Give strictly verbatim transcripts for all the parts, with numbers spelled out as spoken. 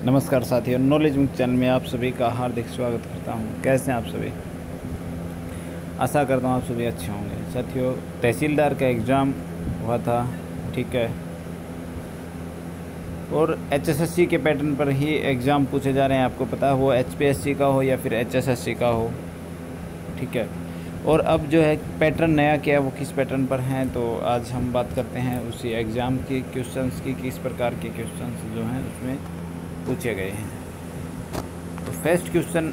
नमस्कार साथियों, नॉलेज मुक्त चैनल में आप सभी का हार्दिक स्वागत करता हूं। कैसे हैं आप सभी? आशा करता हूं आप सभी अच्छे होंगे। साथियों, तहसीलदार का एग्ज़ाम हुआ था, ठीक है, और एचएसएससी के पैटर्न पर ही एग्ज़ाम पूछे जा रहे हैं। आपको पता है, वो एचपीएससी का हो या फिर एचएसएससी का हो, ठीक है। और अब जो है पैटर्न नया क्या है, वो किस पैटर्न पर हैं, तो आज हम बात करते हैं उसी एग्ज़ाम की क्वेश्चंस की, किस प्रकार के क्वेश्चंस जो हैं उसमें पूछे गए हैं। तो फर्स्ट क्वेश्चन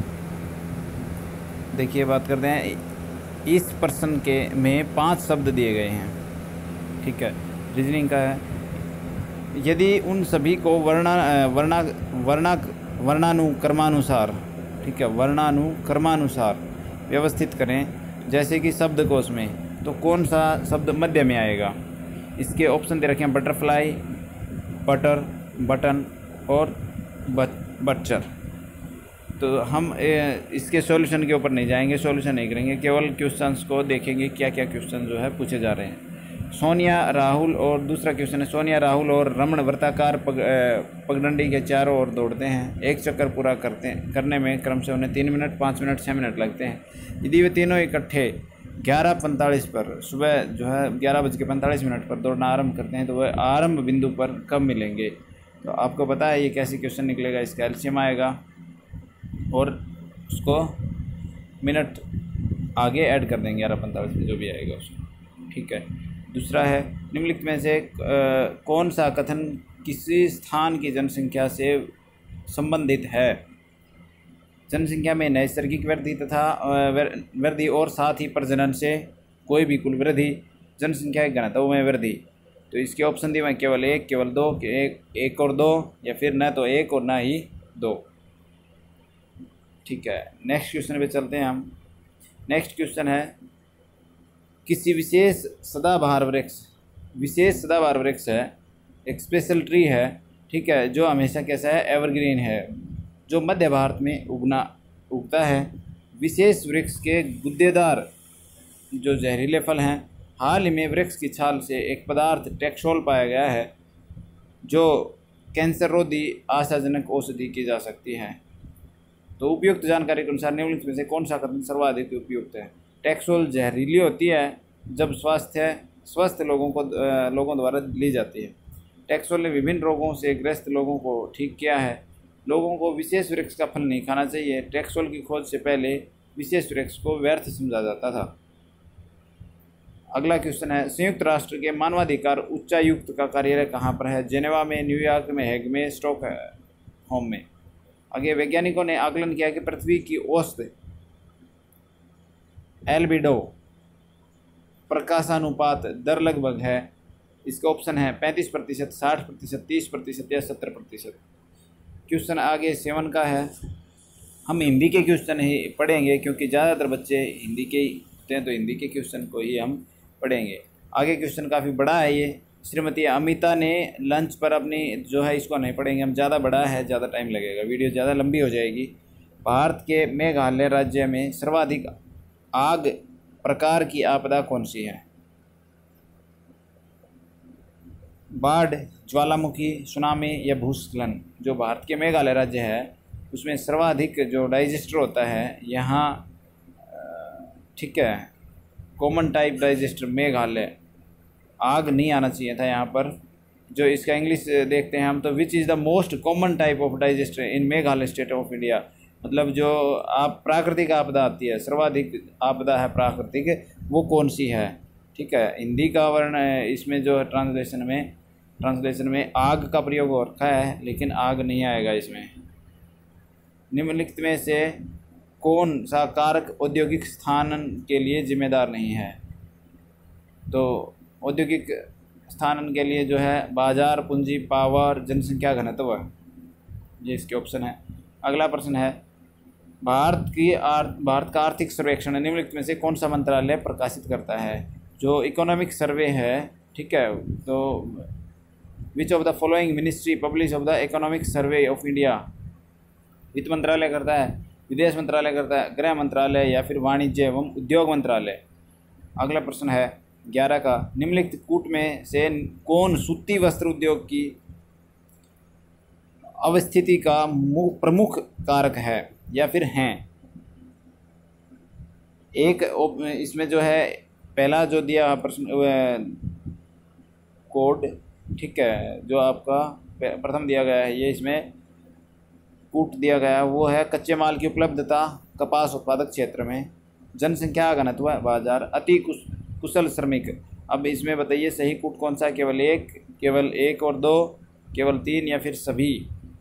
देखिए, बात करते हैं। इस पर्सन के में पांच शब्द दिए गए हैं, ठीक है। रीजनिंग का है, यदि उन सभी को वर्णा वर्णा वर्णा वर्णानुक्रमानुसार, ठीक है, वर्णानुक्रमानुसार व्यवस्थित करें, जैसे कि शब्दकोश में, तो कौन सा शब्द मध्य में आएगा? इसके ऑप्शन दे रखे हैं: बटरफ्लाई, बटर, बटन और बच्चर। तो हम इसके सॉल्यूशन के ऊपर नहीं जाएंगे, सॉल्यूशन नहीं करेंगे, केवल क्वेश्चंस को देखेंगे क्या क्या क्वेश्चन जो है पूछे जा रहे हैं। सोनिया, राहुल और दूसरा क्वेश्चन है, सोनिया, राहुल और रमन वृत्ताकार पग, पगडंडी के चारों ओर दौड़ते हैं। एक चक्कर पूरा करते हैं करने में क्रमशः उन्हें तीन मिनट, पाँच मिनट, छः मिनट लगते हैं। यदि वे तीनों इकट्ठे ग्यारह पैंतालीस पर, सुबह जो है ग्यारह बज के पैंतालीस मिनट पर दौड़ना आरंभ करते हैं, तो वह आरंभ बिंदु पर कब मिलेंगे? तो आपको पता है ये कैसे क्वेश्चन निकलेगा। इसका एलसीएम आएगा और उसको मिनट आगे ऐड कर देंगे, ग्यारह पैंतालीस में जो भी आएगा उसको, ठीक है। दूसरा है, निम्नलिखित में से आ, कौन सा कथन किसी स्थान की जनसंख्या से संबंधित है? जनसंख्या में नैसर्गिक वृद्धि तथा वृद्धि और साथ ही प्रजनन से कोई भी कुल वृद्धि, जनसंख्या के घनत्व में वृद्धि। तो इसके ऑप्शन दिए हैं केवल एक, केवल दो, एक एक और दो, या फिर न तो एक और ना ही दो, ठीक है। नेक्स्ट क्वेश्चन पे चलते हैं हम। नेक्स्ट क्वेश्चन है, किसी विशेष सदाबहार वृक्ष, विशेष सदाबहार वृक्ष है, एक स्पेशल ट्री है, ठीक है, जो हमेशा कैसा है, एवरग्रीन है, जो मध्य भारत में उगना उगता है। विशेष वृक्ष के गुद्देदार जो जहरीले फल हैं, हाल ही में वृक्ष की छाल से एक पदार्थ टेक्सोल पाया गया है, जो कैंसर रोधी आशाजनक औषधि की जा सकती है। तो उपयुक्त जानकारी के अनुसार निम्नलिखित में से कौन सा कथन सर्वाधिक उपयुक्त है? टेक्सोल जहरीली होती है जब स्वास्थ्य स्वस्थ लोगों को लोगों द्वारा ली जाती है। टेक्सोल ने विभिन्न रोगों से ग्रस्त लोगों को ठीक किया है। लोगों को विशेष वृक्ष का फल नहीं खाना चाहिए। टेक्सोल की खोज से पहले विशेष वृक्ष को व्यर्थ समझा जाता था। अगला क्वेश्चन है, संयुक्त राष्ट्र के मानवाधिकार उच्चायुक्त का कार्यालय कहाँ पर है? जेनेवा में, न्यूयॉर्क में, हेग में, स्टॉकहोम में। आगे, वैज्ञानिकों ने आकलन किया कि पृथ्वी की औसत एल्बिडो प्रकाशानुपात दर लगभग है। इसका ऑप्शन है पैंतीस प्रतिशत, साठ प्रतिशत, तीस प्रतिशत या सत्तर प्रतिशत। क्वेश्चन आगे सेवन का है। हम हिंदी के क्वेश्चन ही पढ़ेंगे क्योंकि ज़्यादातर बच्चे हिंदी के ही होते हैं, तो हिंदी के क्वेश्चन को ही हम पढ़ेंगे। आगे क्वेश्चन काफ़ी बड़ा है ये। श्रीमती अमिता ने लंच पर अपनी जो है, इसको नहीं पढ़ेंगे हम, ज़्यादा बड़ा है, ज़्यादा टाइम लगेगा, वीडियो ज़्यादा लंबी हो जाएगी। भारत के मेघालय राज्य में सर्वाधिक आग प्रकार की आपदा कौन सी है? बाढ़, ज्वालामुखी, सुनामी या भूस्खलन। जो भारत के मेघालय राज्य है उसमें सर्वाधिक जो डाइजेस्टर होता है यहाँ, ठीक है, कॉमन टाइप डाइजेस्टर मेघालय। आग नहीं आना चाहिए था यहाँ पर। जो इसका इंग्लिश देखते हैं हम, तो which is the most common type of disaster in Meghalaya state of India. मतलब जो आप प्राकृतिक आपदा आती है, सर्वाधिक आपदा है प्राकृतिक, वो कौन सी है, ठीक है। हिंदी का वर्ण इसमें जो है ट्रांसलेशन में ट्रांसलेशन में आग का प्रयोग हो रखा है, लेकिन आग नहीं आएगा इसमें। निम्नलिखित में से कौन सा कारक औद्योगिक स्थानन के लिए जिम्मेदार नहीं है? तो औद्योगिक स्थानन के लिए जो है बाजार, पूंजी, पावर, जनसंख्या, घनत्व, ये इसके ऑप्शन है। अगला प्रश्न है, भारत की आर भारत का आर्थिक सर्वेक्षण निम्नलिखित में से कौन सा मंत्रालय प्रकाशित करता है? जो इकोनॉमिक सर्वे है, ठीक है, तो which of the following ministry publish of the economic survey of India? वित्त मंत्रालय करता है, विदेश मंत्रालय करता है, गृह मंत्रालय या फिर वाणिज्य एवं उद्योग मंत्रालय। अगला प्रश्न है ग्यारह का, निम्नलिखित कूट में से कौन सूती वस्त्र उद्योग की अवस्थिति का मु- प्रमुख कारक है या फिर हैं। एक ओप- इसमें जो है पहला जो दिया प्रश्न कोड, ठीक है, जो आपका प्रथम दिया गया है, ये इसमें कूट दिया गया है, वो है कच्चे माल की उपलब्धता कपास उत्पादक क्षेत्र में, जनसंख्या घनत्व बाजार, अति कुश, कुशल श्रमिक। अब इसमें बताइए सही कूट कौन सा है, केवल एक, केवल एक और दो, केवल तीन या फिर सभी।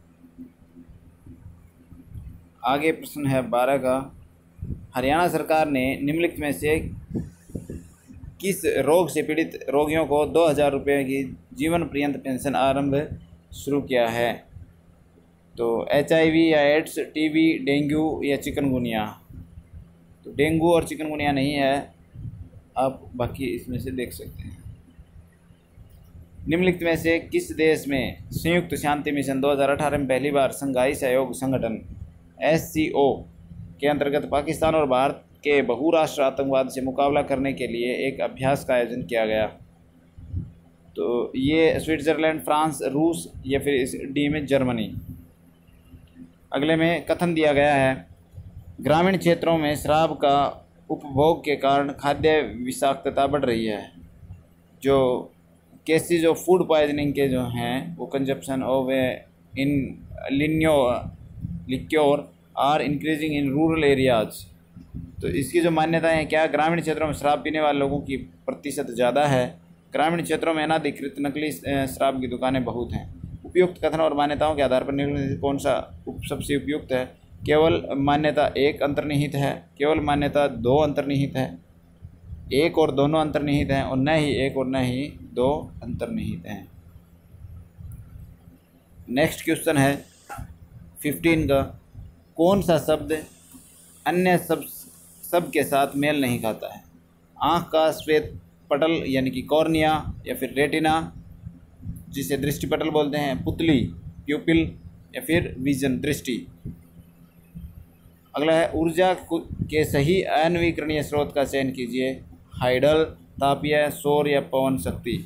आगे प्रश्न है बारह का, हरियाणा सरकार ने निम्नलिखित में से किस रोग से पीड़ित रोगियों को दो हज़ार रुपये की जीवन पर्यंत पेंशन आरंभ शुरू किया है? तो एच आई वी या एड्स, टी बी, डेंगू या चिकनगुनिया। तो डेंगू और चिकनगुनिया नहीं है, आप बाकी इसमें से देख सकते हैं। निम्नलिखित में से किस देश में संयुक्त शांति मिशन दो हज़ार अठारह में पहली बार शंघाई सहयोग संगठन एस सी ओ के अंतर्गत पाकिस्तान और भारत के बहुराष्ट्र आतंकवाद से मुकाबला करने के लिए एक अभ्यास का आयोजन किया गया? तो ये स्विट्ज़रलैंड, फ्रांस, रूस या फिर इस डी में जर्मनी। अगले में कथन दिया गया है, ग्रामीण क्षेत्रों में शराब का उपभोग के कारण खाद्य विषाक्तता बढ़ रही है। जो केसेज ऑफ फूड पॉइजनिंग के जो हैं वो कंजप्शन ऑफ इन लिन्यो liquor are increasing in rural areas. तो इसकी जो मान्यताएं हैं, क्या ग्रामीण क्षेत्रों में शराब पीने वाले लोगों की प्रतिशत ज़्यादा है, ग्रामीण क्षेत्रों में अनाधिकृत नकली शराब की दुकानें बहुत हैं। उपयुक्त कथन और मान्यताओं के आधार पर निम्नलिखित कौन सा उप सबसे उपयुक्त है? केवल मान्यता एक अंतर्निहित है, केवल मान्यता दो अंतर्निहित है, एक और दोनों अंतर्निहित हैं, और न ही एक और न ही दो अंतर्निहित हैं। नेक्स्ट क्वेश्चन है फिफ्टीन का, कौन सा शब्द अन्य सब सब के साथ मेल नहीं खाता है? आँख का श्वेत पटल यानी कि कॉर्निया या फिर रेटिना जिसे दृष्टि पटल बोलते हैं, पुतली प्यूपिल या फिर विजन दृष्टि। अगला है ऊर्जा के सही अनवीकरणीय स्रोत का चयन कीजिए, हाइडल, तापीय, सौर या पवन शक्ति।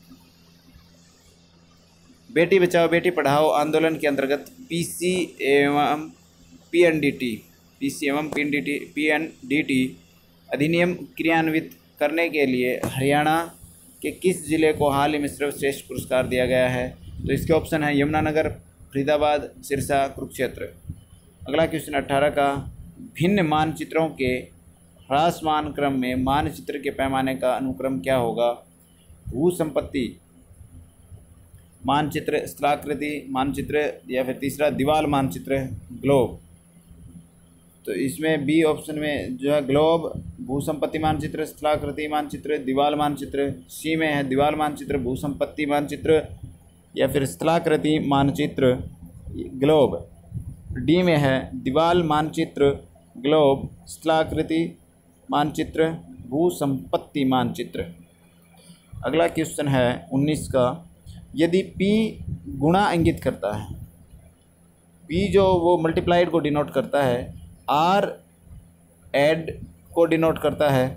बेटी बचाओ बेटी पढ़ाओ आंदोलन के अंतर्गत पीसी एवं पीएनडीटी पीसी एवं पीएनडीटी पीएनडीटी अधिनियम क्रियान्वित करने के लिए हरियाणा के किस जिले को हाल ही में सर्वश्रेष्ठ पुरस्कार दिया गया है? तो इसके ऑप्शन है यमुनानगर, फरीदाबाद, सिरसा, कुरुक्षेत्र। अगला क्वेश्चन अट्ठारह का, भिन्न मानचित्रों के ह्रासमान क्रम में मानचित्र के पैमाने का अनुक्रम क्या होगा? भू संपत्ति मानचित्र, स्थलाकृति मानचित्र या फिर तीसरा दीवार मानचित्र, ग्लोब। तो इसमें बी ऑप्शन में जो है ग्लोब, भूसंपत्ति मानचित्र, स्थलाकृति मानचित्र, दीवार मानचित्र। सी में है दीवार मानचित्र, भूसंपत्ति मानचित्र या फिर स्थलाकृति मानचित्र, ग्लोब। डी में है दीवार मानचित्र, ग्लोब, स्थलाकृति मानचित्र, भूसंपत्ति मानचित्र। अगला क्वेश्चन है उन्नीस का, यदि P गुणा इंगित करता है, P जो वो मल्टीप्लाइड को डिनोट करता है, R ऐड को डिनोट करता है,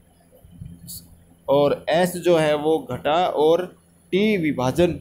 और S जो है वो घटा और T विभाजन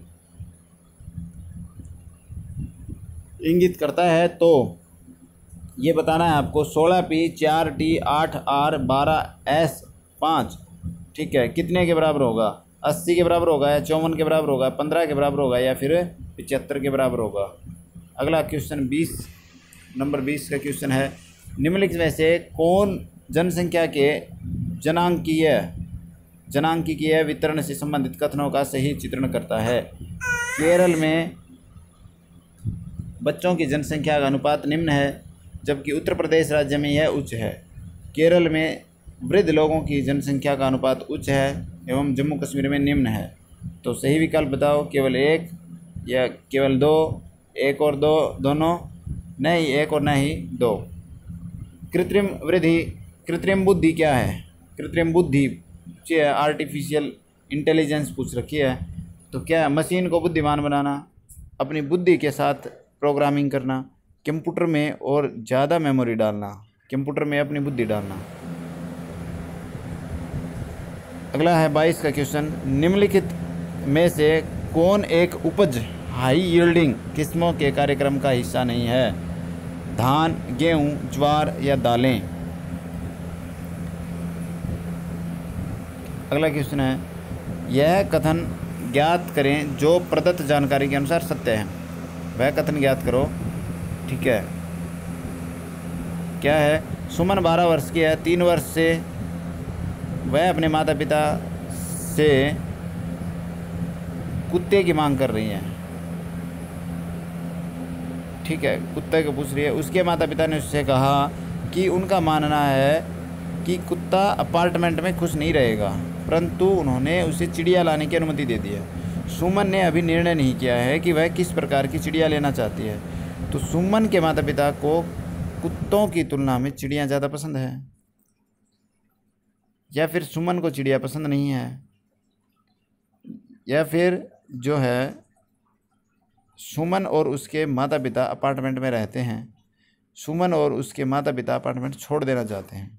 इंगित करता है, तो ये बताना है आपको सोलह पी, चार टी, आठ आर, बारह एस, पाँच, ठीक है, कितने के बराबर होगा? अस्सी के बराबर होगा या चौवन के बराबर होगा, पंद्रह के बराबर होगा या फिर पचहत्तर के बराबर होगा। अगला क्वेश्चन बीस नंबर बीस का क्वेश्चन है, निम्नलिखित में से कौन जनसंख्या के जनांकीय जनांकीय वितरण से संबंधित कथनों का सही चित्रण करता है? केरल में बच्चों की जनसंख्या का अनुपात निम्न है, जबकि उत्तर प्रदेश राज्य में यह उच्च है। केरल में वृद्ध लोगों की जनसंख्या का अनुपात उच्च है एवं जम्मू कश्मीर में निम्न है। तो सही विकल्प बताओ, केवल एक या केवल दो, एक और दो, दोनों, नहीं एक और नहीं दो। कृत्रिम वृद्धि कृत्रिम बुद्धि क्या है? कृत्रिम बुद्धि आर्टिफिशियल इंटेलिजेंस पूछ रखी है, तो क्या है? मशीन को बुद्धिमान बनाना, अपनी बुद्धि के साथ प्रोग्रामिंग करना, कंप्यूटर में और ज़्यादा मेमोरी डालना, कंप्यूटर में अपनी बुद्धि डालना। अगला है बाईस का क्वेश्चन, निम्नलिखित में से कौन एक उपज हाई यील्डिंग किस्मों के कार्यक्रम का हिस्सा नहीं है? धान, गेहूं, ज्वार या दालें? अगला क्वेश्चन है, यह कथन ज्ञात करें जो प्रदत्त जानकारी के अनुसार सत्य है। वह कथन ज्ञात करो। ठीक है, क्या है? सुमन बारह वर्ष की है। तीन वर्ष से वह अपने माता पिता से कुत्ते की मांग कर रही है। ठीक है, कुत्ते को पूछ रही है। उसके माता पिता ने उससे कहा कि उनका मानना है कि कुत्ता अपार्टमेंट में खुश नहीं रहेगा, परंतु उन्होंने उसे चिड़िया लाने की अनुमति दे दी है। सुमन ने अभी निर्णय नहीं किया है कि वह किस प्रकार की चिड़िया लेना चाहती है। तो सुमन के माता पिता को कुत्तों की तुलना में चिड़िया ज़्यादा पसंद है, या फिर सुमन को चिड़िया पसंद नहीं है, या फिर जो है सुमन और उसके माता पिता अपार्टमेंट में रहते हैं, सुमन और उसके माता पिता अपार्टमेंट छोड़ देना चाहते हैं।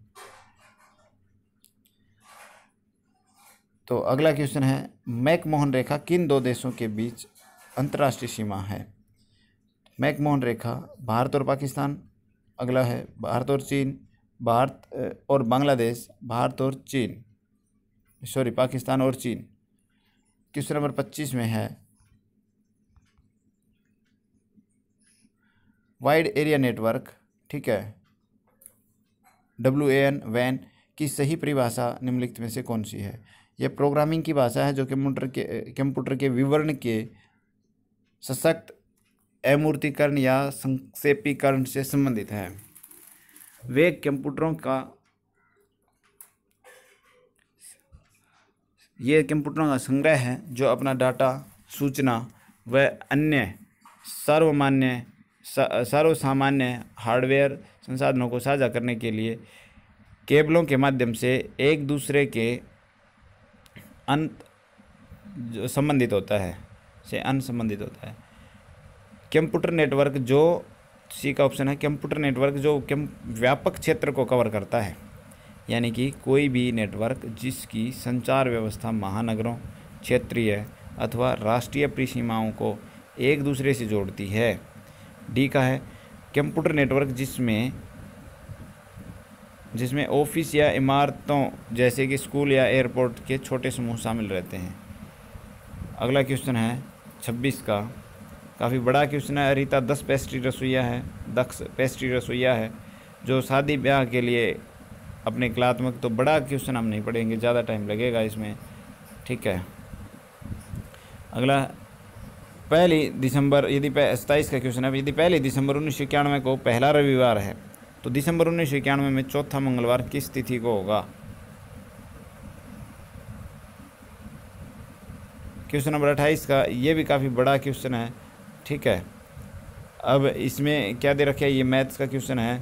तो अगला क्वेश्चन है, मैकमोहन रेखा किन दो देशों के बीच अंतर्राष्ट्रीय सीमा है? मैकमोहन रेखा भारत और पाकिस्तान। अगला है भारत और चीन, भारत और बांग्लादेश, भारत और चीन, सॉरी पाकिस्तान और चीन। क्वेश्चन नंबर पच्चीस में है, वाइड एरिया नेटवर्क, ठीक है, डब्ल्यू ए एन वैन की सही परिभाषा निम्नलिखित में से कौन सी है? यह प्रोग्रामिंग की भाषा है जो कंप्यूटर के कंप्यूटर के विवरण के सशक्त अमूर्तीकरण या संक्षेपीकरण से संबंधित है। वे कंप्यूटरों का ये कंप्यूटरों का संग्रह है जो अपना डाटा, सूचना व अन्य सर्वमान्य सर्वसामान्य हार्डवेयर संसाधनों को साझा करने के लिए केबलों के माध्यम से एक दूसरे के अंत जो संबंधित होता है से अनसंबंधित होता है। कंप्यूटर नेटवर्क जो सी का ऑप्शन है, कंप्यूटर नेटवर्क जो कम व्यापक क्षेत्र को कवर करता है, यानी कि कोई भी नेटवर्क जिसकी संचार व्यवस्था महानगरों, क्षेत्रीय अथवा राष्ट्रीय परिसीमाओं को एक दूसरे से जोड़ती है। डी का है कंप्यूटर नेटवर्क जिसमें जिसमें ऑफिस या इमारतों जैसे कि स्कूल या एयरपोर्ट के छोटे समूह शामिल रहते हैं। अगला क्वेश्चन है छब्बीस का, काफ़ी बड़ा क्वेश्चन है। रीता दस पेस्ट्री रसोइया है, दस पेस्ट्री रसोइया है जो शादी ब्याह के लिए अपने कलात्मक, तो बड़ा क्वेश्चन हम नहीं पढ़ेंगे, ज़्यादा टाइम लगेगा इसमें। ठीक है, अगला पहली दिसंबर, यदि सताईस का क्वेश्चन है, यदि पहली दिसंबर उन्नीस सौ इक्यानवे को पहला रविवार है तो दिसंबर उन्नीस सौ इक्यानवे में चौथा मंगलवार किस तिथि को होगा? क्वेश्चन नंबर अट्ठाईस का, ये भी काफ़ी बड़ा क्वेश्चन है। ठीक है, अब इसमें क्या दे रखा है, ये मैथ्स का क्वेश्चन है।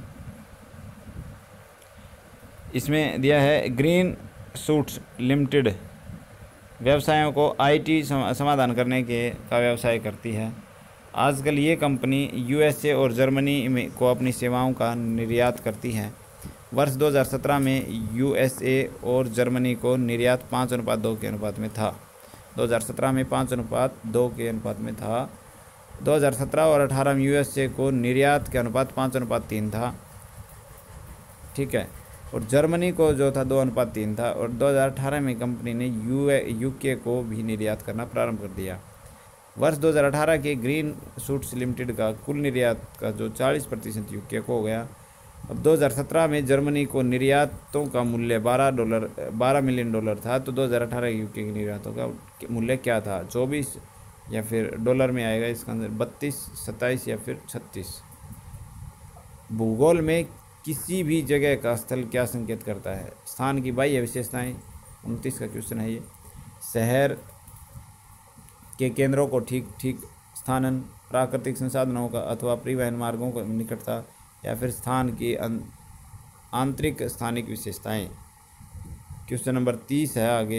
इसमें दिया है ग्रीन सूट्स लिमिटेड व्यवसायों को आईटी समाधान करने के का व्यवसाय करती है। आजकल ये कंपनी यूएसए और जर्मनी में को अपनी सेवाओं का निर्यात करती है। वर्ष दो हज़ार सत्रह में यूएसए और जर्मनी को निर्यात पाँच अनुपात दो के अनुपात में था। दो हज़ार सत्रह में पाँच अनुपात दो के अनुपात में था। दो हज़ार सत्रह और अठारह में यूएसए को निर्यात के अनुपात पाँच अनुपात तीन था। ठीक है, और जर्मनी को जो था दो अनुपात तीन था। और दो हज़ार अठारह में कंपनी ने यू यूके को भी निर्यात करना प्रारंभ कर दिया। वर्ष दो हज़ार अठारह के ग्रीन सूट्स लिमिटेड का कुल निर्यात का जो चालीस प्रतिशत यूके को हो गया। अब दो हज़ार सत्रह में जर्मनी को निर्यातों का मूल्य बारह डॉलर बारह मिलियन डॉलर था, तो दो हज़ार अठारह यूके की निर्यातों का मूल्य क्या था? चौबीस या फिर डॉलर में आएगा इसका अंदर, बत्तीस, सत्ताईस या फिर छत्तीस। भूगोल में किसी भी जगह का स्थल क्या संकेत करता है? स्थान की बाह्य विशेषताएं। उनतीस का क्वेश्चन है ये। शहर के केंद्रों को ठीक ठीक स्थानन, प्राकृतिक संसाधनों का अथवा परिवहन मार्गों को निकटता, या फिर स्थान की आंतरिक स्थानिक विशेषताएं। क्वेश्चन नंबर तीस है आगे।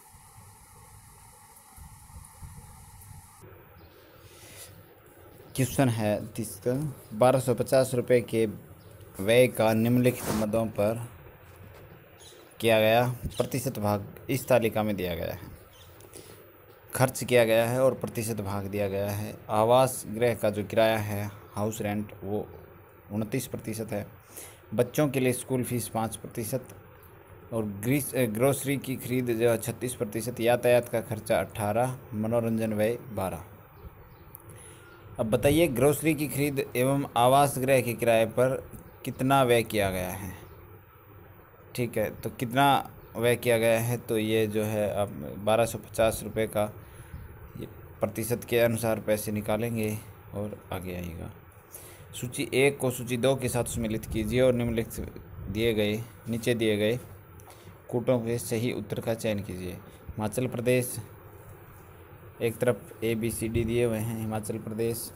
क्वेश्चन है तीस का, बारह सौ पचास रुपये के व्यय का निम्नलिखित मदों पर किया गया प्रतिशत भाग इस तालिका में दिया गया है। खर्च किया गया है और प्रतिशत भाग दिया गया है। आवास गृह का जो किराया है, हाउस रेंट, वो उनतीस प्रतिशत है। बच्चों के लिए स्कूल फीस पाँच प्रतिशत और ग्रीस ग्रोसरी की खरीद जो है छत्तीस प्रतिशत। यातायात का खर्चा अट्ठारह, मनोरंजन व्यय बारह। अब बताइए ग्रोसरी की खरीद एवं आवास गृह के किराए पर कितना व्यय किया गया है। ठीक है, तो कितना व्यय किया गया है, तो ये जो है आप बारह सौ पचास रुपये का ये प्रतिशत के अनुसार पैसे निकालेंगे और आगे आएगा। सूची एक को सूची दो के साथ सम्मिलित कीजिए और निम्नलिखित दिए गए नीचे दिए गए कूटों के सही उत्तर का चयन कीजिए। हिमाचल प्रदेश, एक तरफ ए बी सी डी दिए हुए हैं, हिमाचल प्रदेश,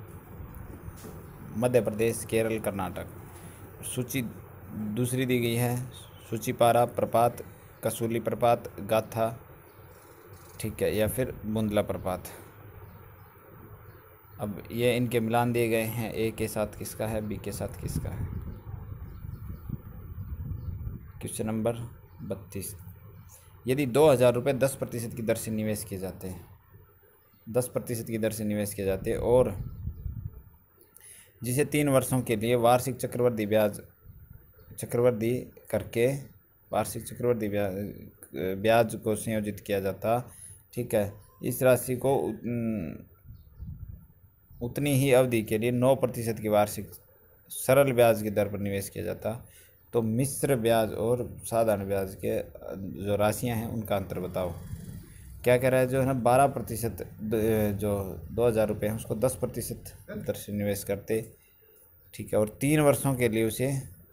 मध्य प्रदेश, केरल, कर्नाटक। सूची दूसरी दी गई है, सूचीपारा प्रपात, कसूली प्रपात, गाथा, ठीक है, या फिर बुंदला प्रपात। अब ये इनके मिलान दिए गए हैं, ए के साथ किसका है, बी के साथ किसका है। क्वेश्चन नंबर बत्तीस। यदि दो हज़ार रुपये दस प्रतिशत की दर से निवेश किए जाते हैं, दस प्रतिशत की दर से निवेश किए जाते हैं और जिसे तीन वर्षों के लिए वार्षिक चक्रवृद्धि ब्याज चक्रवृद्धि करके वार्षिक चक्रवृद्धि ब्याज ब्याज को संयोजित किया जाता, ठीक है, इस राशि को उतनी ही अवधि के लिए नौ प्रतिशत की वार्षिक सरल ब्याज की दर पर निवेश किया जाता, तो मिश्र ब्याज और साधारण ब्याज के जो राशियां हैं उनका अंतर बताओ। क्या कह रहा है, जो है ना बारह प्रतिशत जो दो हज़ार रुपये हैं उसको दस प्रतिशत दर से निवेश करते, ठीक है, और तीन वर्षों के लिए उसे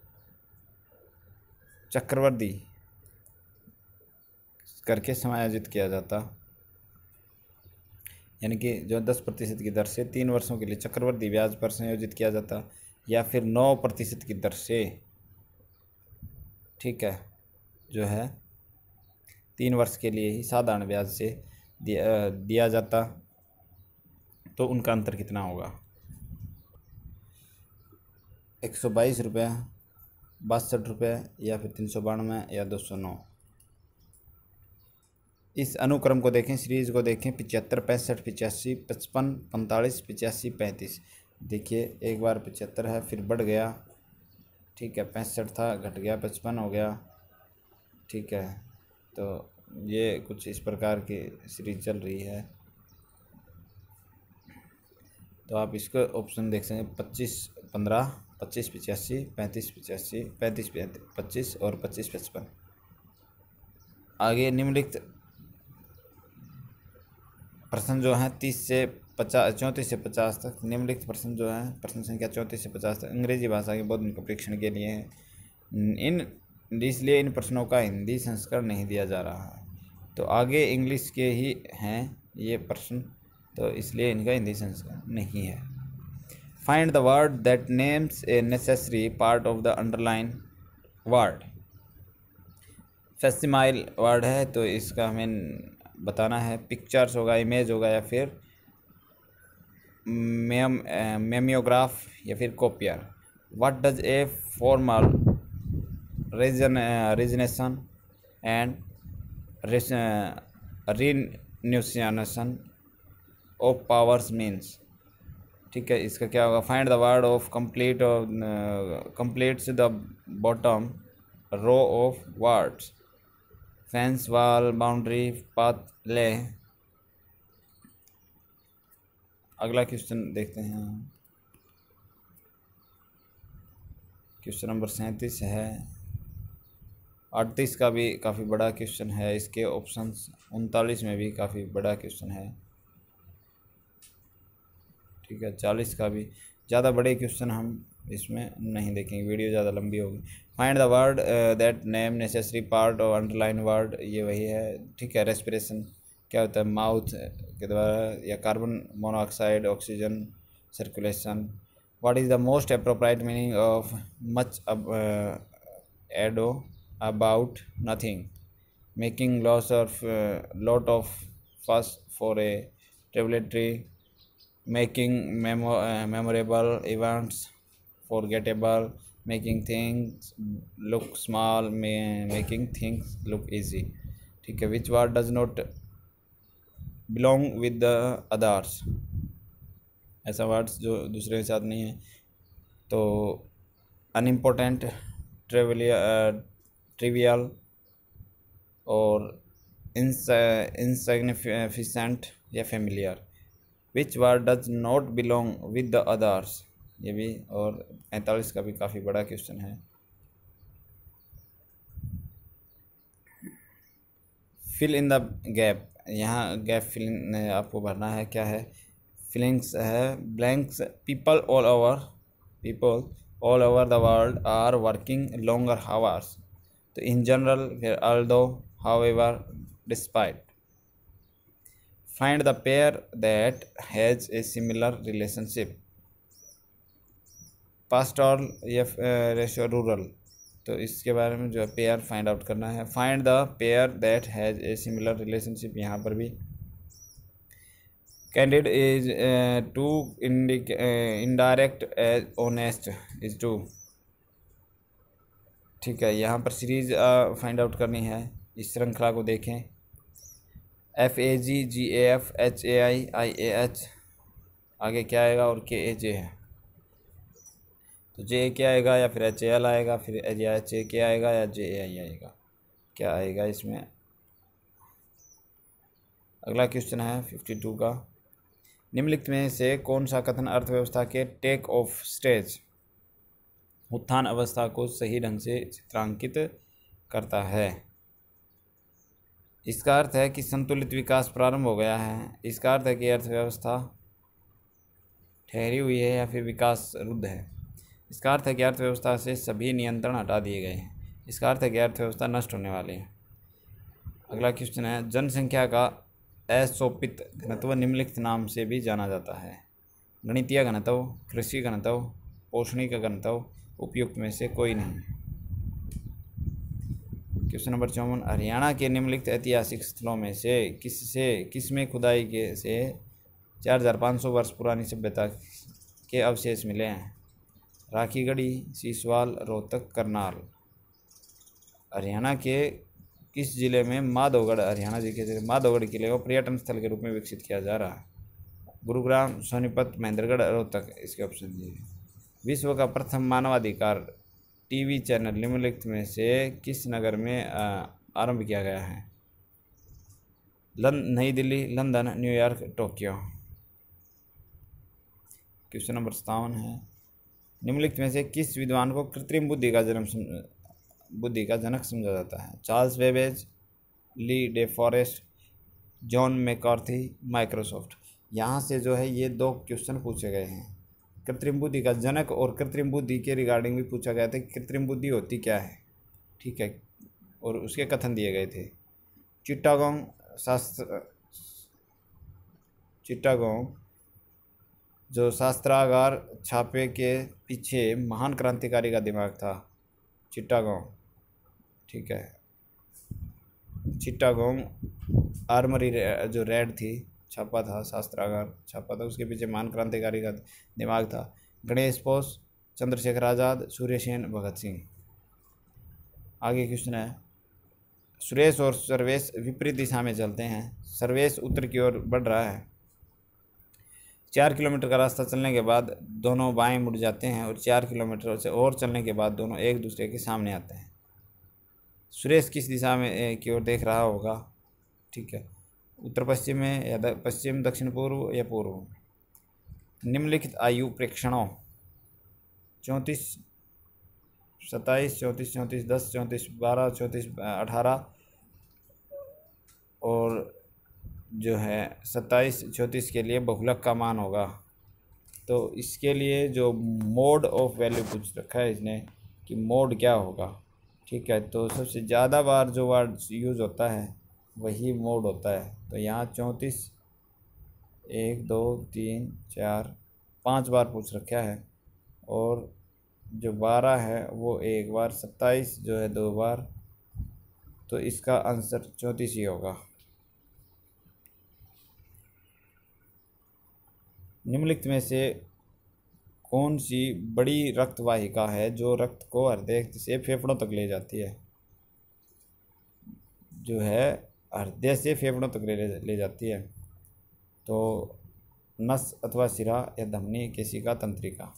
चक्रवृद्धि करके समायोजित किया जाता, यानी कि जो दस प्रतिशत की दर से तीन वर्षों के लिए चक्रवृद्धि ब्याज पर संयोजित किया जाता, या फिर नौ प्रतिशत की दर से, ठीक है, जो है तीन वर्ष के लिए ही साधारण ब्याज से दिया, दिया जाता, तो उनका अंतर कितना होगा। एक सौ बाईस रुपये, बासठ रुपये, या फिर तीन सौ बानवे, या दो सौ नौ। इस अनुक्रम को देखें, सीरीज को देखें, पिचहत्तर, पैंसठ, पिचासी, पचपन, पैंतालीस, पिचासी, पैंतीस। देखिए एक बार पिचहत्तर है, फिर बढ़ गया, ठीक है, पैंसठ था, घट गया, पचपन हो गया, ठीक है, तो ये कुछ इस प्रकार की सीरीज चल रही है। तो आप इसको ऑप्शन देख सकते हैं, पच्चीस पंद्रह, पच्चीस पिचासी, पैंतीस पिचासी, पैंतीस पच्चीस और पच्चीस पचपन। आगे निम्नलिखित प्रश्न जो हैं तीस से पचास चौंतीस से पचास तक, निम्नलिखित प्रश्न जो हैं प्रश्न संख्या चौंतीस से पचास तक अंग्रेजी भाषा के बोधन परीक्षण के लिए हैं। इन इसलिए इन प्रश्नों का हिंदी संस्करण नहीं दिया जा रहा है, तो आगे इंग्लिश के ही हैं ये प्रश्न, तो इसलिए इनका हिंदी संस्करण नहीं है। Find the word that names a necessary part of the underline word. Facsimile word है, तो इसका हमें बताना है, पिक्चर्स होगा, इमेज होगा, या फिर मेम मेमियोग्राफ, या फिर copier. What does a formal reason resignation and renunciation of powers means, ठीक है, इसका क्या होगा। Find the word of complete completes the bottom row of words. Fence, wall, boundary, path, ले। अगला क्वेश्चन देखते हैं, क्वेश्चन नंबर सैंतीस है। अड़तीस का भी काफ़ी बड़ा क्वेश्चन है, इसके ऑप्शंस उनतालीस में भी काफ़ी बड़ा क्वेश्चन है, ठीक है, चालीस का भी। ज़्यादा बड़े क्वेश्चन हम इसमें नहीं देखेंगे, वीडियो ज़्यादा लंबी होगी। Find the word that name necessary part और अंडरलाइन वर्ड, ये वही है, ठीक है। रेस्पिरेशन क्या होता है, माउथ के द्वारा, या carbon monoxide, oxygen circulation. What is the most appropriate meaning of much ado about nothing, making loss of lot of fuss for a टेबलेटरी, making memo uh, memorable events forgettable, making things look small, making things look easy, ठीक है। which word does not belong with the others, ऐसा words जो दूसरे के साथ नहीं है। तो अनइम्पोर्टेंट, ट्रिवियल ट्रिवियल और इनसिग्निफिकेंट या familiar. Which word does not belong with the others, ये भी। और पैंतालीस का भी काफ़ी बड़ा क्वेश्चन है। फिल इन द गैप, यहाँ गैप फिलिंग आपको भरना है। क्या है? फिलिंग्स है blanks. People all over people all over the world are working longer hours. तो इन जनरल, फिर although, however, despite. Find the pair that has a similar relationship. Pastoral या रेशियो रूरल, तो इसके बारे में जो है पेयर फाइंड आउट करना है। Find the pair that has a similar relationship, यहाँ पर भी। Candid is to indirect as honest is to. ठीक है, यहाँ पर सीरीज फाइंड आउट करनी है। इस श्रृंखला को देखें। F A G, G A F, H A I, I A H, आगे क्या आएगा? और के ए जे है, तो जे क्या आएगा? या फिर एच ए एल आएगा, फिर या एच ए के आएगा, या जे ए आई आएगा? क्या आएगा इसमें? अगला क्वेश्चन है फिफ्टी टू का। निम्नलिखित में से कौन सा कथन अर्थव्यवस्था के टेक ऑफ स्टेज, उत्थान अवस्था को सही ढंग से चित्रांकित करता है? इसका अर्थ है कि संतुलित विकास प्रारंभ हो गया है। इसका अर्थ है कि अर्थव्यवस्था ठहरी हुई है या फिर विकास रुद्ध है। इसका अर्थ है कि अर्थव्यवस्था से सभी नियंत्रण हटा दिए गए हैं। इसका अर्थ है कि अर्थव्यवस्था नष्ट होने वाली है। अगला क्वेश्चन है, जनसंख्या का असोपित घनत्व निम्नलिखित नाम से भी जाना जाता है। गणितीय घनत्व, कृषि घनत्व, पोषणिक घनत्व, उपयुक्त में से कोई नहीं। क्वेश्चन नंबर चौवन, हरियाणा के निम्नलिखित ऐतिहासिक स्थलों में से किससे किसमें खुदाई के से चार हज़ार पाँच सौ वर्ष पुरानी सभ्यता के अवशेष मिले हैं? राखीगढ़ी, सीसवाल, रोहतक, करनाल। हरियाणा के किस जिले में माधोगढ़, हरियाणा जी के जिले माधोगढ़ किले को पर्यटन स्थल के रूप में विकसित किया जा रहा है? गुरुग्राम, सोनीपत, महेंद्रगढ़, रोहतक, इसके ऑप्शन दिए। विश्व का प्रथम मानवाधिकार टीवी चैनल निम्नलिखित में से किस नगर में आरंभ किया गया है? नई Delhi, London, New York, Tokyo. Question number सत्तावन है, निम्नलिखित में से किस विद्वान को कृत्रिम बुद्धि का जन्म बुद्धि का जनक समझा जाता है? Charles Babbage, Lee De Forest, John McCarthy, Microsoft. यहाँ से जो है ये दो क्वेश्चन पूछे गए हैं। कृत्रिम बुद्धि का जनक और कृत्रिम बुद्धि के रिगार्डिंग भी पूछा गया था कि कृत्रिम बुद्धि होती क्या है। ठीक है, और उसके कथन दिए गए थे। चिट्टागोंग शास्त्र चिट्टागोंग जो शास्त्रागार छापे के पीछे महान क्रांतिकारी का दिमाग था, चिट्टागोंग। ठीक है, चिट्टागोंग आर्मरी जो रेड थी छापा था, शास्त्रागार छापा था, उसके पीछे महान क्रांतिकारी का दिमाग था। गणेश बोस, चंद्रशेखर आज़ाद, सूर्य सेन, भगत सिंह। आगे क्वेश्चन है, सुरेश और सर्वेश विपरीत दिशा में चलते हैं। सर्वेश उत्तर की ओर बढ़ रहा है। चार किलोमीटर का रास्ता चलने के बाद दोनों बाएं मुड़ जाते हैं और चार किलोमीटर से और चलने के बाद दोनों एक दूसरे के सामने आते हैं। सुरेश किस दिशा में की ओर देख रहा होगा? ठीक है, उत्तर पश्चिम में या पश्चिम, दक्षिण पूर्व या पूर्व। निम्नलिखित आयु प्रेक्षणों चौंतीस, सत्ताईस, चौंतीस, चौंतीस, दस, चौंतीस, बारह, चौंतीस, अठारह और जो है सत्ताईस, चौंतीस के लिए बहुलक का मान होगा। तो इसके लिए जो मोड ऑफ वैल्यू पूछ रखा है इसने कि मोड क्या होगा। ठीक है, तो सबसे ज़्यादा बार जो वर्ड यूज़ होता है वही मोड होता है। तो यहाँ चौंतीस एक, दो, तीन, चार, पाँच बार पूछ रखा है, और जो बारह है वो एक बार, सत्ताईस जो है दो बार। तो इसका आंसर चौंतीस ही होगा। निम्नलिखित में से कौन सी बड़ी रक्त वाहिका है जो रक्त को हृदय से फेफड़ों तक ले जाती है? जो है हृदय से फेफड़ों तक ले ले जाती है। तो नस अथवा सिरा या धमनी केशिका तंत्रिका।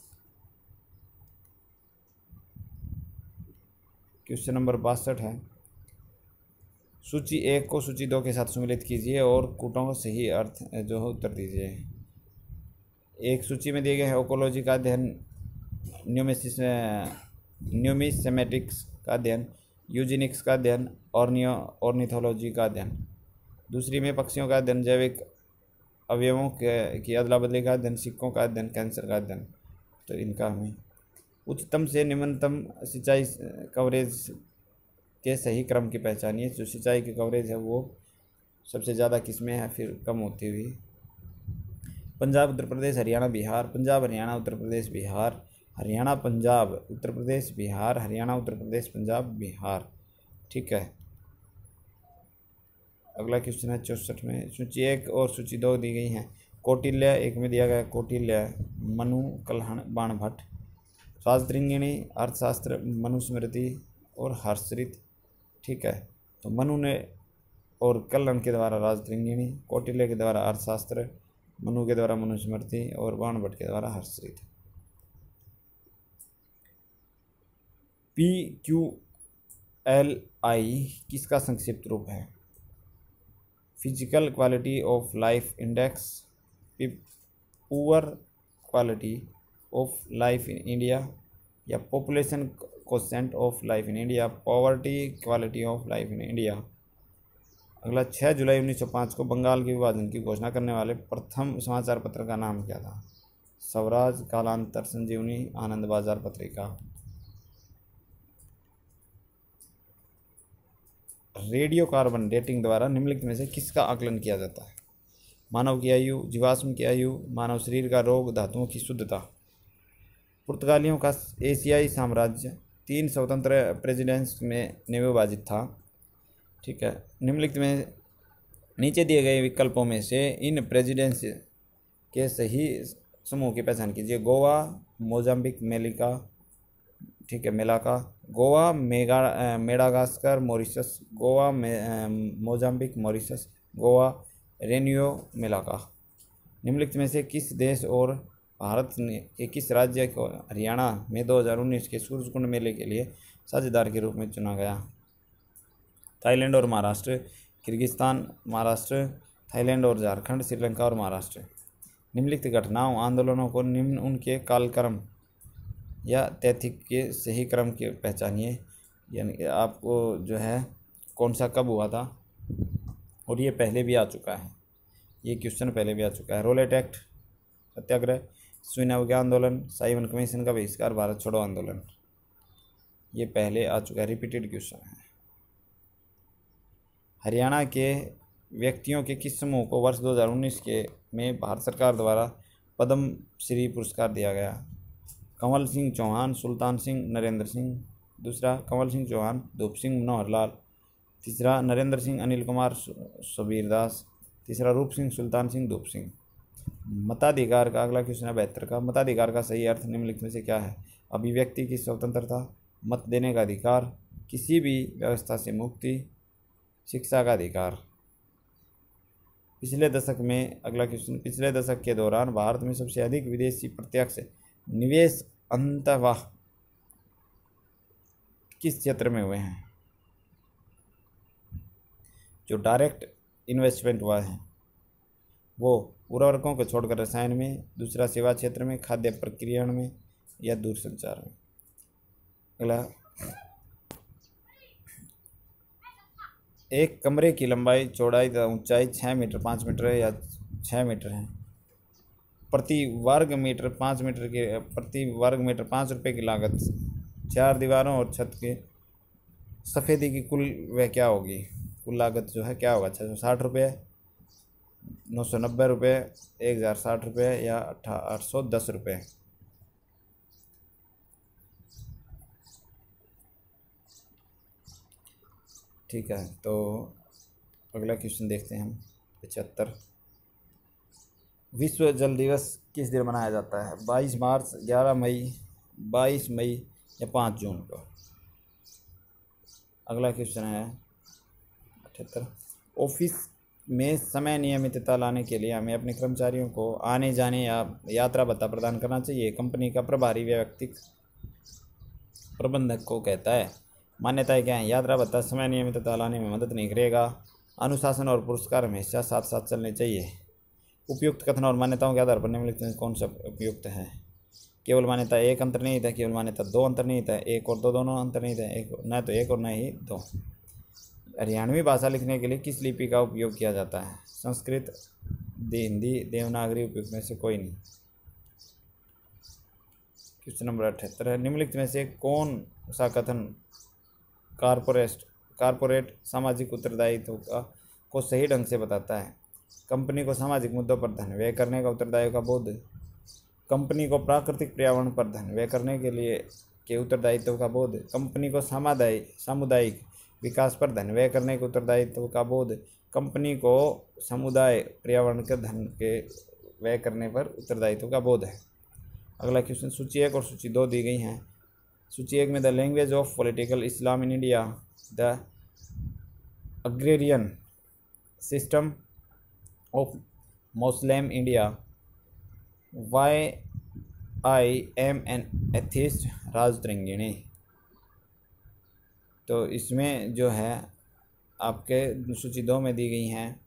क्वेश्चन नंबर बासठ है, सूची एक को सूची दो के साथ सम्मिलित कीजिए और कूटों का सही अर्थ जो है उत्तर दीजिए। एक सूची में दिए गए हैं ओकोलॉजी का अध्ययन, न्यूमेसिस न्यूमिसेमेटिक्स का अध्ययन, यूजेनिक्स का अध्ययन, ऑर्नियो ऑर्निथोलॉजी का अध्ययन। दूसरी में पक्षियों का अध्ययन, जैविक अवयवों के की अदला बदली का अध्ययन, सिक्कों का अध्ययन, कैंसर का अध्ययन। तो इनका हमें उच्चतम से निम्नतम सिंचाई कवरेज के सही क्रम की पहचानिए। जो सिंचाई की कवरेज है वो सबसे ज़्यादा किसमें है, फिर कम होती हुई। पंजाब, उत्तर प्रदेश, हरियाणा, बिहार। पंजाब, हरियाणा, उत्तर प्रदेश, बिहार। हरियाणा, पंजाब, उत्तर प्रदेश, बिहार। हरियाणा, उत्तर प्रदेश, पंजाब, बिहार। ठीक है। अगला क्वेश्चन है चौसठ में, सूची एक और सूची दो दी गई हैं। कौटिल्य, एक में दिया गया कौटिल्य, मनु, कल्हण, बाणभट्ट। राजतृंगिणी, अर्थशास्त्र, मनुस्मृति और हर्षरित। ठीक है। तो मनु ने और कल्हण के द्वारा राजतृंगिणी, कौटिल्य के द्वारा अर्थशास्त्र, मनु के द्वारा मनुस्मृति और बाणभट्ट के द्वारा Harshacharita. P Q L I किसका संक्षिप्त रूप है? Physical quality of life index, poor quality of life in India, या population quotient of life in India, poverty quality of life in India. अगला, छः जुलाई उन्नीस सौ पाँच को बंगाल के विभाजन की घोषणा करने वाले प्रथम समाचार पत्र का नाम क्या था? स्वराज, कालांतर, संजीवनी, आनंद बाजार पत्रिका। रेडियो कार्बन डेटिंग द्वारा निम्नलिखित में से किसका आकलन किया जाता है? मानव की आयु, जीवाश्म की आयु, मानव शरीर का रोग, धातुओं की शुद्धता। पुर्तगालियों का एशियाई साम्राज्य तीन स्वतंत्र प्रेसिडेंट्स में विभाजित था। ठीक है। निम्नलिखित में नीचे दिए गए विकल्पों में से इन प्रेसिडेंट्स के सही समूह की पहचान कीजिए। Goa, Mozambique, Malacca. ठीक है, Malacca. Goa, mega Madagascar, Mauritius. Goa, Mozambique, Mauritius. Goa, Reunion, Malacca. निम्नलिखित में से किस देश और भारत ने के किस राज्य को हरियाणा में दो हज़ार उन्नीस के सूरजकुंड मेले के लिए साझेदार के रूप में चुना गया? थाईलैंड और महाराष्ट्र, किर्गिस्तान, महाराष्ट्र, थाईलैंड और झारखंड, श्रीलंका और महाराष्ट्र। निम्नलिखित घटनाओं, आंदोलनों को निम्न उनके कालक्रम या तिथि के सही क्रम के पहचानिए। यानी आपको जो है कौन सा कब हुआ था, और ये पहले भी आ चुका है, ये क्वेश्चन पहले भी आ चुका है। रोलेट एक्ट, सत्याग्रह, स्वीनावज्ञा आंदोलन, साइमन कमीशन का बहिष्कार, भारत छोड़ो आंदोलन। ये पहले आ चुका है, रिपीटेड क्वेश्चन है। हरियाणा के व्यक्तियों के किस समूह को वर्ष दो हज़ार उन्नीस के में भारत सरकार द्वारा पद्म श्री पुरस्कार दिया गया? कंवल सिंह चौहान, सुल्तान सिंह, नरेंद्र सिंह। दूसरा, कंवल सिंह चौहान, धूप सिंह, मनोहर लाल। तीसरा, नरेंद्र सिंह, अनिल कुमार, सुबीर दास। तीसरा, रूप सिंह, सुल्तान सिंह, धूप सिंह। मताधिकार का अगला क्वेश्चन है बहत्तर का, मताधिकार का सही अर्थ निम्नलिखित में से क्या है? अभिव्यक्ति की स्वतंत्रता, मत देने का अधिकार, किसी भी व्यवस्था से मुक्ति, शिक्षा का अधिकार। पिछले दशक में अगला क्वेश्चन, पिछले दशक के दौरान भारत में सबसे अधिक विदेशी प्रत्यक्ष निवेश अंततः किस क्षेत्र में हुए हैं? जो डायरेक्ट इन्वेस्टमेंट हुआ है वो उर्वरकों को छोड़कर रसायन में, दूसरा सेवा क्षेत्र में, खाद्य प्रक्रिया में, या दूरसंचार में। अगला, एक कमरे की लंबाई, चौड़ाई तथा ऊंचाई छः मीटर पाँच मीटर है या छः मीटर है। प्रति वर्ग मीटर पाँच मीटर के प्रति वर्ग मीटर पाँच रुपये की लागत, चार दीवारों और छत के सफ़ेदी की कुल वह क्या होगी? कुल लागत जो है क्या होगा? छः सौ साठ रुपये, नौ सौ नब्बे रुपये, एक हज़ार साठ रुपये या अट्ठा आठ सौ दस रुपये। ठीक है। तो अगला क्वेश्चन देखते हैं हम, पचहत्तर। विश्व जल दिवस किस दिन मनाया जाता है? बाईस मार्च, ग्यारह मई, बाईस मई या पाँच जून को? अगला क्वेश्चन है अठहत्तर। ऑफिस में समय नियमितता लाने के लिए हमें अपने कर्मचारियों को आने जाने या यात्रा भत्ता प्रदान करना चाहिए, कंपनी का प्रभारी व्यक्ति प्रबंधक को कहता है। मान्यताएं क्या हैं? यात्रा भत्ता समय नियमितता लाने में मदद नहीं करेगा। अनुशासन और पुरस्कार हमेशा साथ साथ चलने चाहिए। उपयुक्त कथन और मान्यताओं के आधार पर निम्नलिखित में कौन सा उपयुक्त है? केवल मान्यता एक अंतर्निहित है, केवल मान्यता दो अंतर्निहित है, एक और दो दोनों अंतर्निहित है, एक न तो एक और न ही दो। हरियाणवी भाषा लिखने के लिए किस लिपि का उपयोग किया जाता है? संस्कृत, हिंदी, देवनागरी। उपयुक्त में से कोई नहीं। क्वेश्चन नंबर अठहत्तर है, निम्नलिखित में से कौन सा कथन कारपोरेट कारपोरेट सामाजिक उत्तरदायित्व का को सही ढंग से बताता है? कंपनी को सामाजिक मुद्दों पर धन व्यय करने का उत्तरदायित्व का बोध, कंपनी को प्राकृतिक पर्यावरण पर धन व्यय करने के लिए के उत्तरदायित्व का बोध, कंपनी को सामुदायिक सामुदायिक विकास पर धन व्यय करने के उत्तरदायित्व का बोध, कंपनी को समुदाय पर्यावरण के धन के व्यय करने पर उत्तरदायित्व का बोध है। अगला क्वेश्चन सूची एक और सूची दो दी गई हैं। सूची एक में the language of political Islam in India, the agrarian system of Muslim India, why I am an atheist, Rajatarangini. तो इसमें जो है आपके सूची दो में दी गई हैं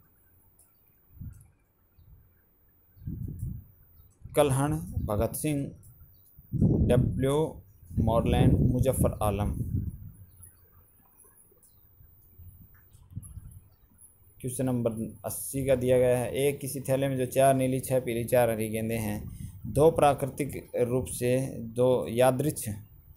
Kalhana, Bhagat Singh, W Moreland, Muzaffar Alam. Question number अस्सी का दिया गया है, एक किसी थैले में जो चार नीली, छह पीली, चार हरी गेंदें हैं, दो प्राकृतिक रूप से दो यादृच्छ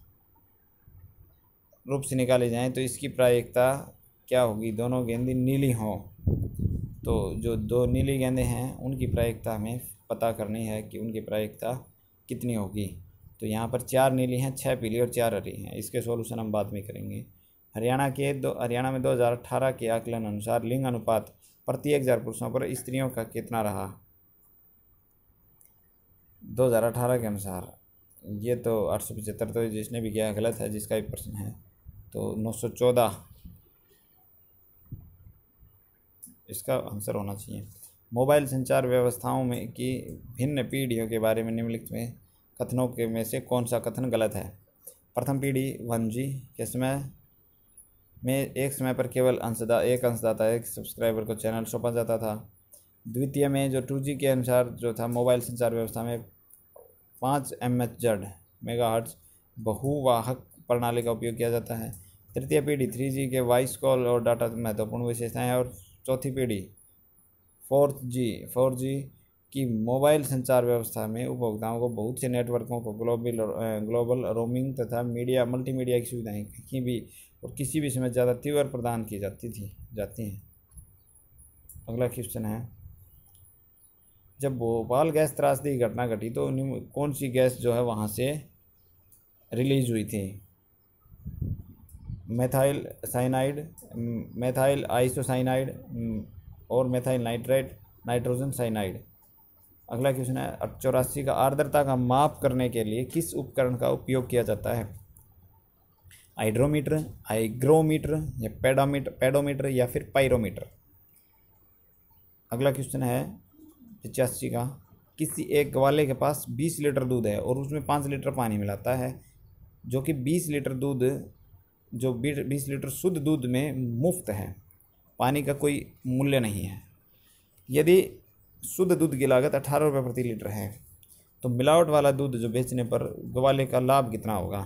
रूप से निकाले जाएं तो इसकी प्रायिकता क्या होगी? दोनों गेंदें नीली हों। तो जो दो नीली गेंदें हैं उनकी प्रायिकता हमें पता करनी है कि उनकी प्रायिकता कितनी होगी। तो यहाँ पर चार नीली हैं, छः पीली और चार हरी हैं। इसके सॉल्यूशन हम बाद में करेंगे। हरियाणा के दो हरियाणा में दो हज़ार अठारह के आकलन अनुसार लिंग अनुपात प्रति एक हज़ार पुरुषों पर स्त्रियों का कितना रहा? दो हज़ार अठारह के अनुसार ये तो आठ सौ पचहत्तर, तो जिसने भी किया गलत है, जिसका भी प्रश्न है तो नौ सौ चौदह इसका आंसर होना चाहिए। मोबाइल संचार व्यवस्थाओं में की भिन्न पीढ़ियों के बारे में निम्नलिखित में कथनों के में से कौन सा कथन गलत है? प्रथम पीढ़ी वन जी के समय में एक समय पर केवल अंशदा एक अंशदाता एक सब्सक्राइबर को चैनल सौंपा जाता था। द्वितीय में जो टू जी के अनुसार जो था मोबाइल संचार व्यवस्था में पाँच M H Z megahertz बहुवाहक प्रणाली का उपयोग किया जाता है। तृतीय पीढ़ी थ्री जी के वॉइस कॉल और डाटा महत्वपूर्ण विशेषताएं हैं। और चौथी पीढ़ी फोर्थ जी फोर जी की मोबाइल संचार व्यवस्था में उपभोक्ताओं को बहुत से नेटवर्कों को ग्लोबल ग्लोबल रोमिंग तथा मीडिया मल्टीमीडिया की सुविधाएं कहीं भी और किसी भी समय ज़्यादा तीव्र प्रदान की जाती थी जाती हैं। अगला क्वेश्चन है, जब भोपाल गैस त्रासदी की घटना घटी तो कौन सी गैस जो है वहाँ से रिलीज हुई थी? मेथाइल साइनाइड, मेथाइल आइसोसाइनाइड और मेथाइल नाइट्रेट, नाइट्रोजन साइनाइड। अगला क्वेश्चन है, चौरासी का आर्द्रता का माप करने के लिए किस उपकरण का उपयोग किया जाता है? हाइड्रोमीटर, हाइग्रोमीटर या पेडोमीटर पेडोमीटर या फिर पायरोमीटर। अगला क्वेश्चन है पचासी का, किसी एक ग्वाले के पास बीस लीटर दूध है और उसमें पाँच लीटर पानी मिलाता है, जो कि बीस लीटर दूध जो बीस लीटर शुद्ध दूध में मुफ्त है, पानी का कोई मूल्य नहीं है। यदि शुद्ध दूध की लागत अठारह रुपये प्रति लीटर है तो मिलावट वाला दूध जो बेचने पर ग्वाले का लाभ कितना होगा?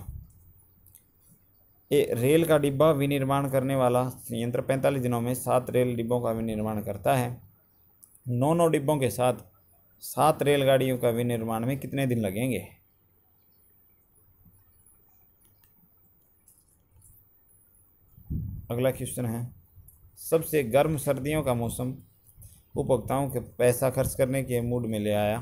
ए रेल का डिब्बा विनिर्माण करने वाला संयंत्र पैंतालीस दिनों में सात रेल डिब्बों का विनिर्माण करता है। नौ नौ डिब्बों के साथ सात रेलगाड़ियों का विनिर्माण में कितने दिन लगेंगे? अगला क्वेश्चन है, सबसे गर्म सर्दियों का मौसम उपभोक्ताओं के पैसा खर्च करने के मूड में ले आया।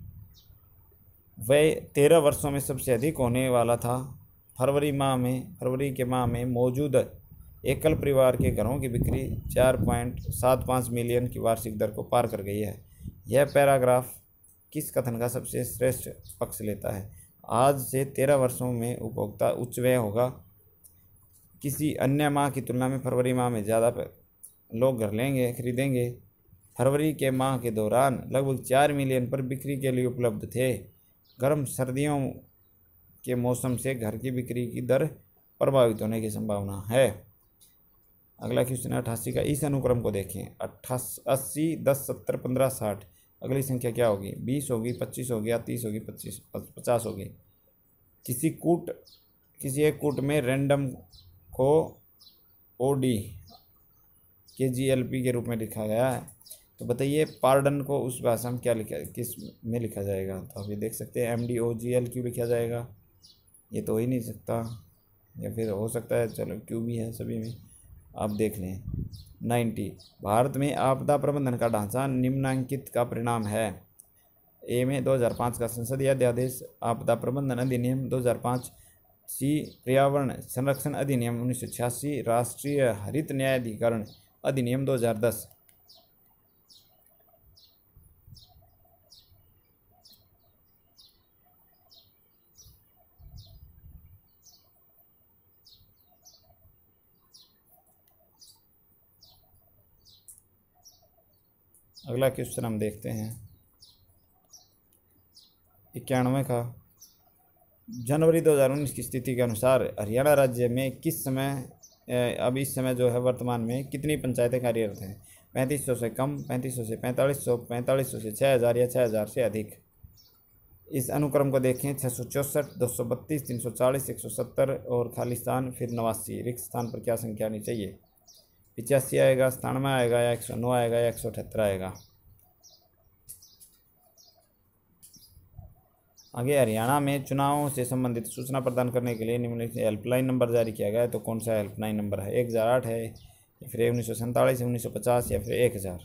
वह तेरह वर्षों में सबसे अधिक होने वाला था। फरवरी माह में फरवरी के माह में मौजूद एकल परिवार के घरों की बिक्री चार पॉइंट सात पाँच मिलियन की वार्षिक दर को पार कर गई है। यह पैराग्राफ किस कथन का सबसे श्रेष्ठ पक्ष लेता है? आज से तेरह वर्षों में उपभोक्ता उच्च व्यय होगा। किसी अन्य माह की तुलना में फरवरी माह में ज़्यादा लोग घर लेंगे खरीदेंगे। फरवरी के माह के दौरान लगभग चार मिलियन पर बिक्री के लिए उपलब्ध थे। गर्म सर्दियों के मौसम से घर की बिक्री की दर प्रभावित होने की संभावना है। अगला क्वेश्चन है अट्ठासी का, इस अनुक्रम को देखें। अट्ठासी अस्सी दस सत्तर पंद्रह साठ। अगली संख्या क्या होगी? बीस होगी, पच्चीस होगी या तीस होगी, पच्चीस पचास होगी। किसी कूट किसी एक कूट में रैंडम को ओ डी के जी एल पी के रूप में लिखा गया है, तो बताइए पार्डन को उस भाषा में क्या लिखा किस में लिखा जाएगा? तो आप ये देख सकते हैं M D O G L Q लिखा जाएगा। ये तो हो ही नहीं सकता, या फिर हो सकता है, चलो क्यू भी है सभी में, आप देख लें। नाइन्टी, भारत में आपदा प्रबंधन का ढांचा निम्नांकित का परिणाम है। ए में दो हज़ार पाँच का संसदीय अध्यादेश आपदा प्रबंधन अधिनियम दो हज़ार पाँच। सी पर्यावरण संरक्षण अधिनियम उन्नीस सौ छियासी। राष्ट्रीय हरित न्यायाधिकरण अधिनियम दो हज़ार दस। अगला क्वेश्चन हम देखते हैं इक्यानवे का, जनवरी दो हज़ार उन्नीस की स्थिति के अनुसार हरियाणा राज्य में किस समय अब इस समय जो है वर्तमान में कितनी पंचायतें कार्यरत हैं? पैंतीस सौ से कम, पैंतीस सौ से पैंतालीस सौ, पैंतालीस सौ से छः हज़ार या छः हज़ार से अधिक। इस अनुक्रम को देखें। छः सौ चौंसठ, दो सौ बत्तीस, तीन सौ चालीस, एक सौ सत्तर और खाली स्थान फिर नवासी। रिक्त स्थान पर क्या संख्या आनी चाहिए? पिचासी आएगा, सतानवे आएगा या एक सौ नौ आएगा या एक सौ अठहत्तर आएगा। आगे हरियाणा में चुनावों से संबंधित सूचना प्रदान करने के लिए निम्नलिखित हेल्पलाइन नंबर जारी किया गया है, तो कौन सा हेल्पलाइन नंबर है? एक हज़ार आठ है या फिर उन्नीस सौ सैंतालीस, उन्नीस सौ पचास या फिर एक हज़ार।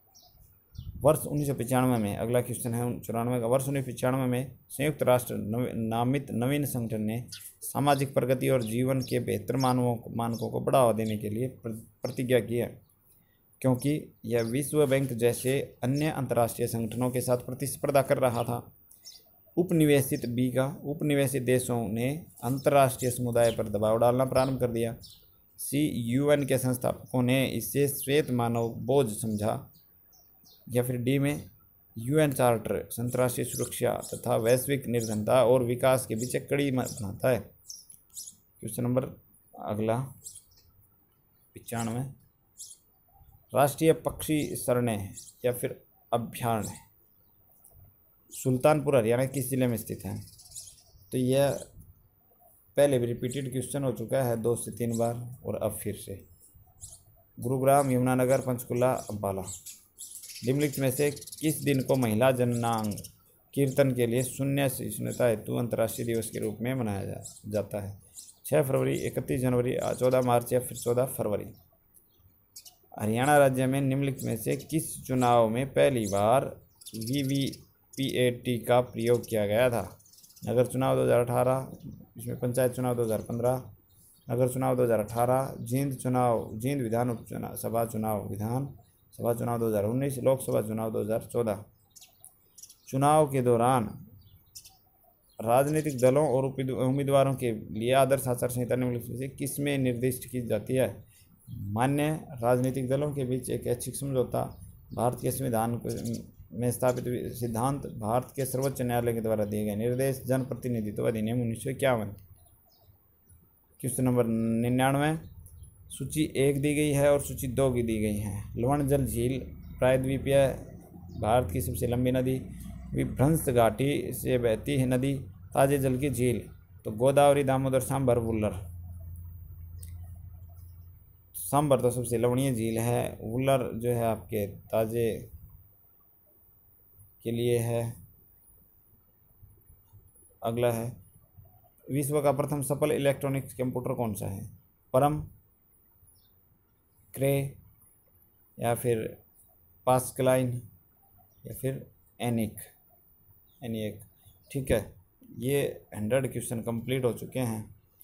वर्ष उन्नीस सौ पचानवे में, अगला क्वेश्चन है चौरानवे का, वर्ष उन्नीस सौ पचानवे में संयुक्त राष्ट्र नामित नवीन संगठन ने सामाजिक प्रगति और जीवन के बेहतर मानवों मानकों को बढ़ावा देने के लिए प्रतिज्ञा की है, क्योंकि यह विश्व बैंक जैसे अन्य अंतर्राष्ट्रीय संगठनों के साथ प्रतिस्पर्धा कर रहा था। उपनिवेशित बी का, उपनिवेशित देशों ने अंतर्राष्ट्रीय समुदाय पर दबाव डालना प्रारंभ कर दिया। सी, यूएन के संस्थापकों ने इसे श्वेत मानव बोझ समझा। या फिर डी में यूएन चार्टर अंतर्राष्ट्रीय सुरक्षा तथा वैश्विक निर्धनता और विकास के बीच एक कड़ी बनाता है। क्वेश्चन नंबर अगला पचानवे, राष्ट्रीय पक्षी शरणे या फिर अभ्यारण्य सुल्तानपुर हरियाणा किस जिले में स्थित है? तो यह पहले भी रिपीटेड क्वेश्चन हो चुका है दो से तीन बार और अब फिर से। गुरुग्राम, यमुनानगर, पंचकुला, अम्बाला। निम्नलिखित में से किस दिन को महिला जननांग कीर्तन के लिए शून्य सहिष्णुता हेतु अंतर्राष्ट्रीय दिवस के रूप में मनाया जा, जाता है? छः फरवरी, इकतीस जनवरी, चौदह मार्च या फिर चौदह फरवरी। हरियाणा राज्य में निम्नलिखित में से किस चुनाव में पहली बार V V P A T का प्रयोग किया गया था? नगर चुनाव दो हज़ार अठारह, इसमें पंचायत चुनाव दो हज़ार पंद्रह, नगर चुनाव दो हज़ार अठारह, जींद चुनाव जींद विधान उपचुनाव सभा चुनाव विधान सभा चुनाव दो हज़ार उन्नीस, लोकसभा चुनाव दो हज़ार चौदह। चुनाव के दौरान राजनीतिक दलों और उम्मीदवारों के लिए आदर्श आचार संहिता निम्नलिखित से किस में निर्दिष्ट की जाती है? मान्य राजनीतिक दलों के बीच एक ऐच्छिक समझौता, भारत के संविधान में स्थापित सिद्धांत, भारत के सर्वोच्च न्यायालय के द्वारा दिए गए निर्देश, जनप्रतिनिधित्व अधिनियम उन्नीस सौ इक्यावन। क्वेश्चन नंबर निन्यानवे, सूची एक दी गई है और सूची दो की दी गई है। लवण जल झील प्रायद्वीपीय भारत की सबसे लंबी नदी, विभ्रंश घाटी से बहती है नदी, ताजे जल की झील, तो गोदावरी, दामोदर, सांभर, वुल्लर। सांभर तो सबसे लवणीय झील है, वुल्लर जो है आपके ताजे के लिए है। अगला है विश्व का प्रथम सफल इलेक्ट्रॉनिक कंप्यूटर कौन सा है? परम, क्रे या फिर पास्कलाइन या फिर एनिक एनिक ठीक है, ये हंड्रेड क्वेश्चन कंप्लीट हो चुके हैं।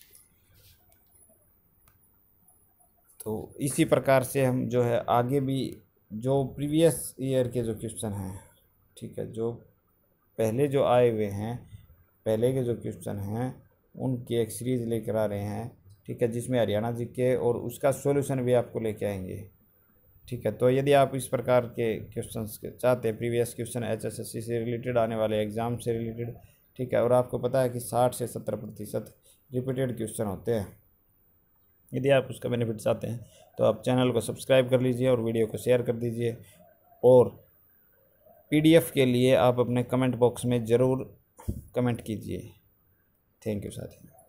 तो इसी प्रकार से हम जो है आगे भी जो प्रीवियस ईयर के जो क्वेश्चन हैं, ठीक है, जो पहले जो आए हुए हैं, पहले के जो क्वेश्चन हैं उनकी एक सीरीज़ लेकर आ रहे हैं, ठीक है, जिसमें हरियाणा जी के और उसका सॉल्यूशन भी आपको लेके आएंगे। ठीक है। तो यदि आप इस प्रकार के क्वेश्चंस के चाहते हैं, प्रीवियस क्वेश्चन एचएसएससी से रिलेटेड आने वाले एग्ज़ाम से रिलेटेड, ठीक है, और आपको पता है कि साठ से सत्तर प्रतिशत रिपीटेड क्वेश्चन होते हैं, यदि आप उसका बेनिफिट चाहते हैं तो आप चैनल को सब्सक्राइब कर लीजिए और वीडियो को शेयर कर दीजिए। और पीडीएफ के लिए आप अपने कमेंट बॉक्स में ज़रूर कमेंट कीजिए। थैंक यू साथियों।